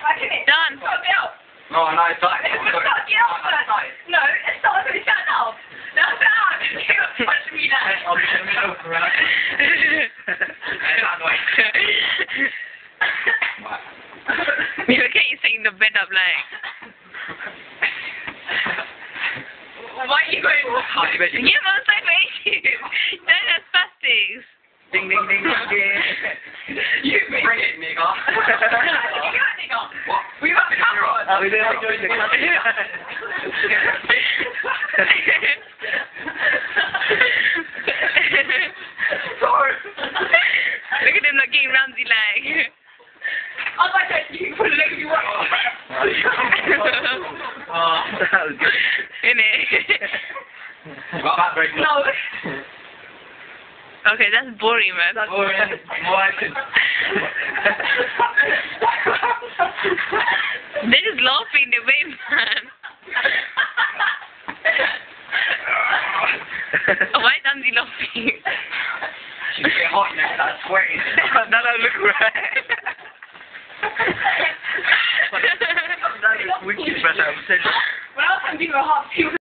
Done. No, no, it's not. Get up first. No, it's not going to stand up. Now stand up. You're punching me down. I'll be in the middle for that. Look at you setting the bed up like. Why are you going? Yeah, man, so amazing. No, that's spastics. Ding, ding, ding, ding, ding. You bring it, nigga. What? We got the camera on. Oh, we didn't enjoy the camera. Sorry. Look at him like getting Ramsey like. I was like, you can put a leg if you want. Oh, that was good. Innit? Got that very good. No. Okay, that's boring, man. That's boring. What? They're just laughing the way, man. Why is Ramsey laughing? She's getting hot now, that's sweating. That don't look right. That looks wicked, but When I was trying to do a half,